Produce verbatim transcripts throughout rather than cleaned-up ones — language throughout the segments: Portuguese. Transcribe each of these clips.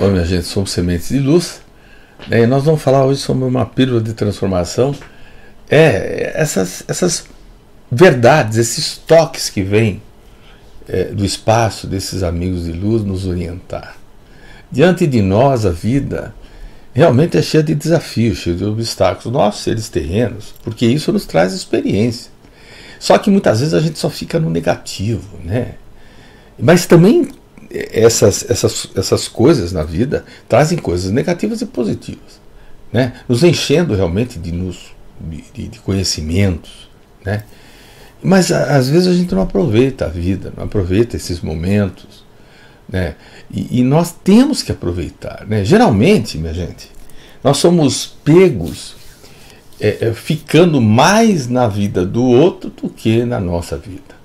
Oi, minha gente, somos Sementes de Luz, né, e nós vamos falar hoje sobre uma pílula de transformação. É, essas, essas verdades, esses toques que vêm é, do espaço desses amigos de luz nos orientar. Diante de nós, a vida realmente é cheia de desafios, cheia de obstáculos, nós seres terrenos, porque isso nos traz experiência. Só que muitas vezes a gente só fica no negativo, né? Mas também essas, essas, essas coisas na vida trazem coisas negativas e positivas, né? Nos enchendo realmente de, nos, de, de conhecimentos, né? Mas às vezes a gente não aproveita a vida, não aproveita esses momentos, né? E, e nós temos que aproveitar, né? Geralmente, minha gente, nós somos pegos é, é, ficando mais na vida do outro do que na nossa vida.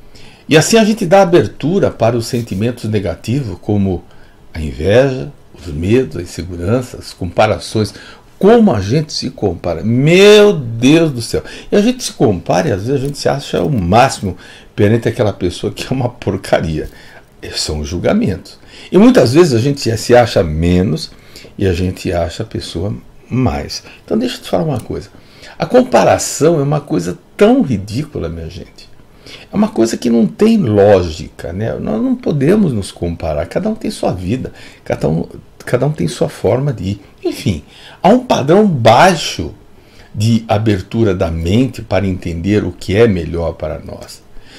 E assim a gente dá abertura para os sentimentos negativos, como a inveja, os medos, a insegurança, as comparações. Como a gente se compara? Meu Deus do céu! E a gente se compara e às vezes a gente se acha o máximo perante aquela pessoa que é uma porcaria. São julgamentos. E muitas vezes a gente se acha menos e a gente acha a pessoa mais. Então deixa eu te falar uma coisa. A comparação é uma coisa tão ridícula, minha gente. É uma coisa que não tem lógica, né? Nós não podemos nos comparar. Cada um tem sua vida, cada um, cada um tem sua forma de ir. Enfim, há um padrão baixo de abertura da mente para entender o que é melhor para nós.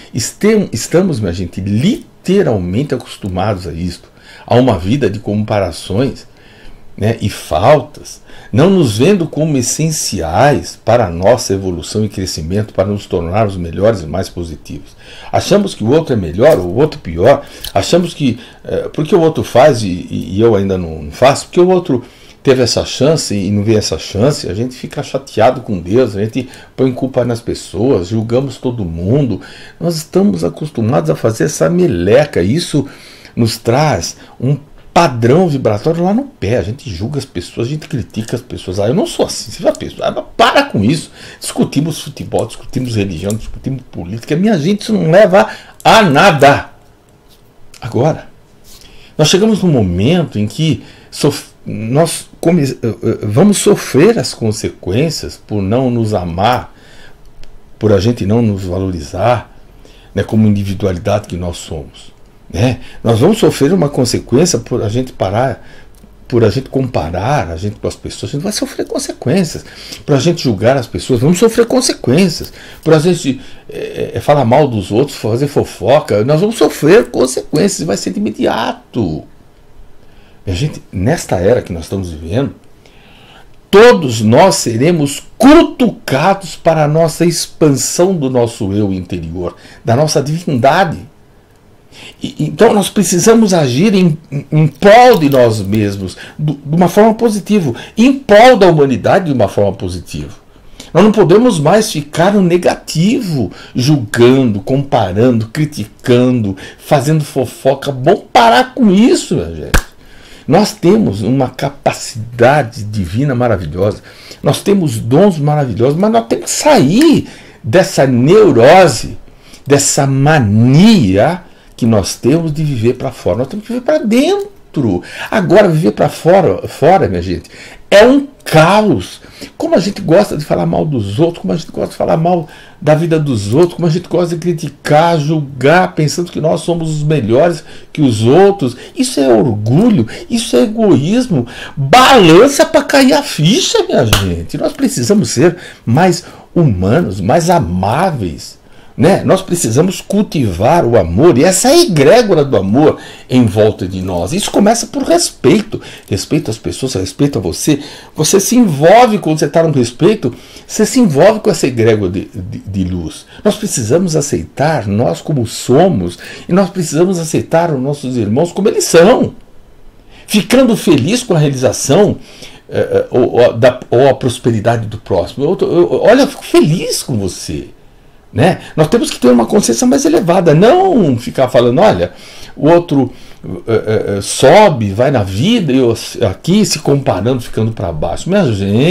Estamos, minha gente, literalmente acostumados a isto, a uma vida de comparações, né, e faltas, não nos vendo como essenciais para a nossa evolução e crescimento, para nos tornarmos melhores e mais positivos. Achamos que o outro é melhor, o outro pior, achamos que é, porque o outro faz e, e eu ainda não faço, porque o outro teve essa chance e não vê essa chance, a gente fica chateado com Deus, a gente põe culpa nas pessoas, julgamos todo mundo. Nós estamos acostumados a fazer essa meleca, isso nos traz um padrão vibratório lá no pé. A gente julga as pessoas, a gente critica as pessoas. Ah, eu não sou assim, você já pensa, ah, para com isso. Discutimos futebol, discutimos religião, discutimos política. Minha gente, isso não leva a nada. Agora, nós chegamos num momento em que sof- nós come- vamos sofrer as consequências por não nos amar, por a gente não nos valorizar, né, como individualidade que nós somos. Né? Nós vamos sofrer uma consequência por a gente parar, por a gente comparar a gente com as pessoas. A gente vai sofrer consequências. Por a gente julgar as pessoas, vamos sofrer consequências. Por a gente é, é, falar mal dos outros, fazer fofoca, nós vamos sofrer consequências. Vai ser de imediato. E a gente, nesta era que nós estamos vivendo, todos nós seremos cutucados para a nossa expansão do nosso eu interior, da nossa divindade. E, então nós precisamos agir em, em, em prol de nós mesmos, do, de uma forma positiva, em prol da humanidade de uma forma positiva. Nós não podemos mais ficar no negativo, julgando, comparando, criticando, fazendo fofoca. Vamos parar com isso, minha gente. Nós temos uma capacidade divina maravilhosa, nós temos dons maravilhosos, mas nós temos que sair dessa neurose, dessa mania que nós temos de viver para fora. Nós temos que viver para dentro. Agora, viver para fora, fora, minha gente, é um caos. Como a gente gosta de falar mal dos outros, como a gente gosta de falar mal da vida dos outros, como a gente gosta de criticar, julgar, pensando que nós somos os melhores que os outros. Isso é orgulho, isso é egoísmo. Balança para cair a ficha, minha gente. Nós precisamos ser mais humanos, mais amáveis. Né? Nós precisamos cultivar o amor e essa egrégora do amor em volta de nós. Isso começa por respeito. Respeito às pessoas, respeito a você. Você se envolve quando você está no respeito, você se envolve com essa egrégora de, de, de luz. Nós precisamos aceitar nós como somos e nós precisamos aceitar os nossos irmãos como eles são. Ficando feliz com a realização eh, ou, ou, da, ou a prosperidade do próximo. Eu, eu, olha, eu fico feliz com você. Né? Nós temos que ter uma consciência mais elevada, não ficar falando, olha, o outro uh, uh, sobe, vai na vida, e eu aqui se comparando, ficando para baixo. Minha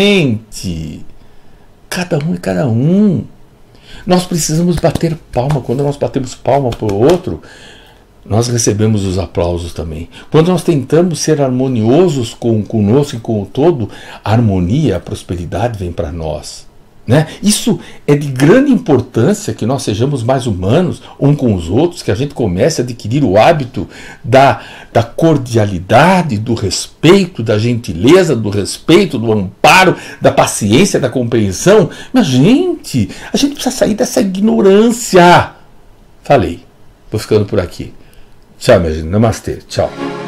gente, cada um é cada um. Nós precisamos bater palma. Quando nós batemos palma para o outro, nós recebemos os aplausos também. Quando nós tentamos ser harmoniosos com conosco e com o todo, a harmonia, a prosperidade vem para nós. Né? Isso é de grande importância, que nós sejamos mais humanos um com os outros, que a gente comece a adquirir o hábito da, da cordialidade, do respeito, da gentileza, do respeito, do amparo, da paciência, da compreensão. Mas, gente, a gente precisa sair dessa ignorância. Falei, vou ficando por aqui. Tchau, minha gente. Namastê. Tchau.